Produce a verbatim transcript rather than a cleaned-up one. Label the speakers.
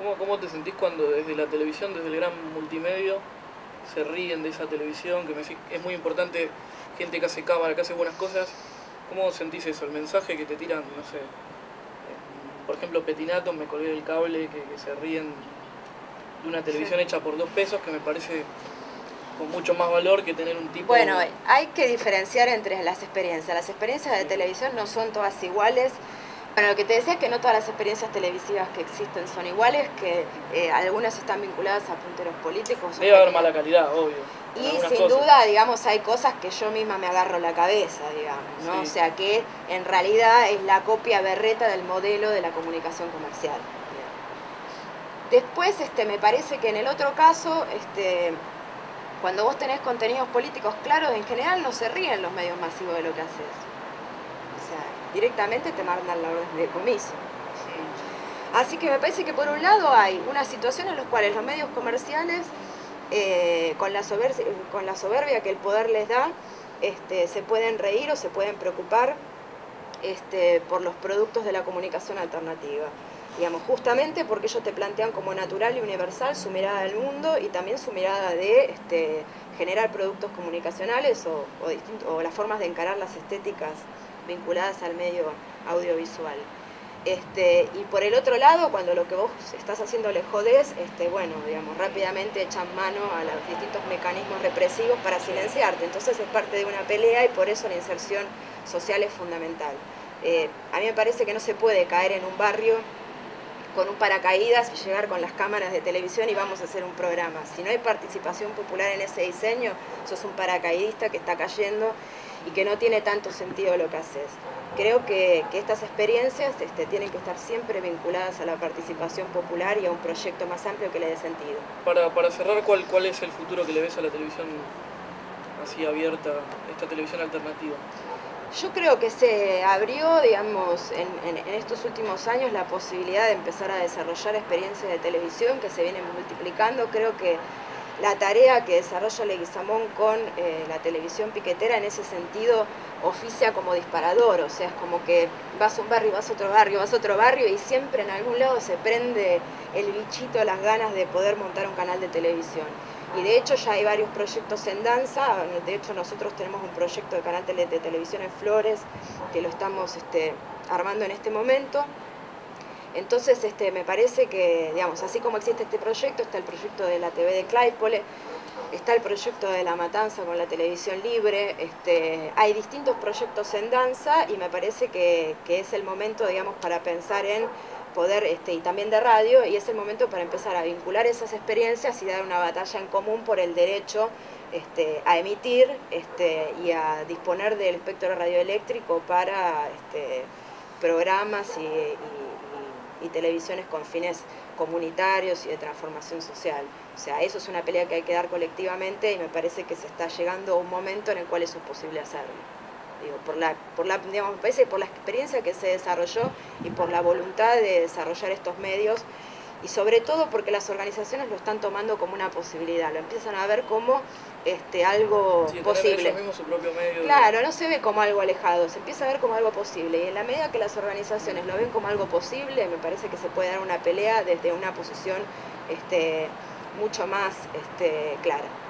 Speaker 1: ¿Cómo, ¿Cómo te sentís cuando desde la televisión, desde el gran multimedio, se ríen de esa televisión? Que me decís, es muy importante gente que hace cámara, que hace buenas cosas. ¿Cómo sentís eso? El mensaje que te tiran, no sé, por ejemplo, Petinato, Me colgué del cable, que, que se ríen de una televisión
Speaker 2: Sí.
Speaker 1: hecha por dos pesos, que me parece con mucho más valor que tener un tipo...
Speaker 2: Bueno, hay que diferenciar entre las experiencias. Las experiencias de
Speaker 1: Sí.
Speaker 2: televisión no son todas iguales. Bueno, lo que te decía es que no todas las experiencias televisivas que existen son iguales, que eh, algunas están vinculadas a punteros políticos.
Speaker 1: Debe haber mala calidad, obvio.
Speaker 2: Y sin cosas. duda, digamos, hay cosas que yo misma me agarro la cabeza, digamos, ¿no? Sí. O sea, que en realidad es la copia berreta del modelo de la comunicación comercial. Después, este, me parece que en el otro caso, este, cuando vos tenés contenidos políticos claros, en general no se ríen los medios masivos de lo que haces. O sea, directamente te mandan la orden de decomiso. Así que me parece que por un lado hay una situación en la cual los medios comerciales, eh, con, la soberbia, con la soberbia que el poder les da, este, se pueden reír o se pueden preocupar este, por los productos de la comunicación alternativa. Digamos, justamente porque ellos te plantean como natural y universal su mirada del mundo y también su mirada de este, generar productos comunicacionales o, o, distinto, o las formas de encarar las estéticas vinculadas al medio audiovisual. Este, y por el otro lado, cuando lo que vos estás haciendo le jodés, este, bueno, digamos, rápidamente echan mano a los distintos mecanismos represivos para silenciarte. Entonces es parte de una pelea y por eso la inserción social es fundamental. Eh, a mí me parece que no se puede caer en un barrio con un paracaídas y llegar con las cámaras de televisión y vamos a hacer un programa. Si no hay participación popular en ese diseño, sos un paracaidista que está cayendo y que no tiene tanto sentido lo que haces. Creo que, que estas experiencias este, tienen que estar siempre vinculadas a la participación popular y a un proyecto más amplio que le dé sentido.
Speaker 1: Para, para cerrar, ¿cuál, ¿cuál es el futuro que le ves a la televisión así abierta, esta televisión alternativa?
Speaker 2: Yo creo que se abrió, digamos, en, en, en estos últimos años la posibilidad de empezar a desarrollar experiencias de televisión que se vienen multiplicando. Creo que la tarea que desarrolla Leguizamón con eh, la televisión piquetera en ese sentido oficia como disparador, o sea, es como que vas a un barrio, vas a otro barrio, vas a otro barrio y siempre en algún lado se prende el bichito, las ganas de poder montar un canal de televisión. Y de hecho ya hay varios proyectos en danza, de hecho nosotros tenemos un proyecto de canal de televisión en Flores que lo estamos este, armando en este momento. Entonces este, me parece que, digamos, así como existe este proyecto, está el proyecto de la T V de Claypole, está el proyecto de La Matanza con la televisión libre, este, hay distintos proyectos en danza y me parece que, que es el momento, digamos, para pensar en poder, este, y también de radio, y es el momento para empezar a vincular esas experiencias y dar una batalla en común por el derecho este, a emitir este, y a disponer del espectro radioeléctrico para este, programas y, y, y, y televisiones con fines comunitarios y de transformación social. O sea, eso es una pelea que hay que dar colectivamente y me parece que se está llegando a un momento en el cual eso es posible hacerlo. Digo, por la, por la, digamos, me parece por la experiencia que se desarrolló y por la voluntad de desarrollar estos medios y sobre todo porque las organizaciones lo están tomando como una posibilidad, lo empiezan a ver como este, algo
Speaker 1: sí,
Speaker 2: posible.
Speaker 1: Ellos mismos su propio medio
Speaker 2: claro,
Speaker 1: de...
Speaker 2: no se ve como algo alejado, se empieza a ver como algo posible y en la medida que las organizaciones lo ven como algo posible, me parece que se puede dar una pelea desde una posición este, mucho más este, clara.